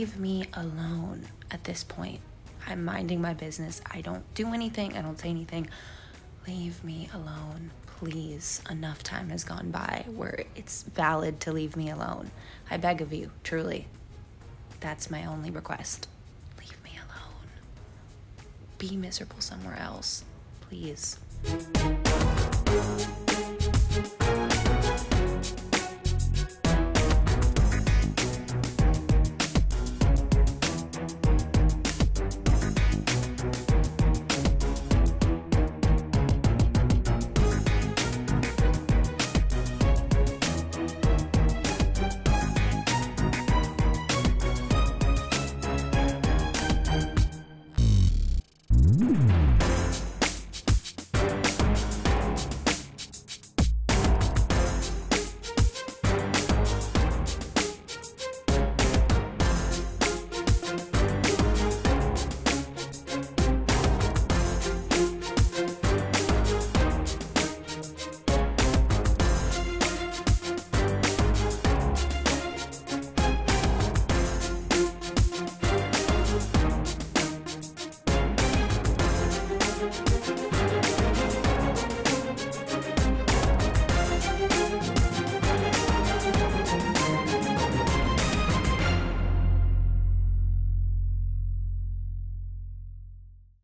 leave me alone at this point. I'm minding my business. I don't do anything. I don't say anything. Leave me alone, please. Enough time has gone by where it's valid to leave me alone. I beg of you, truly. That's my only request. Leave me alone. Be miserable somewhere else, please.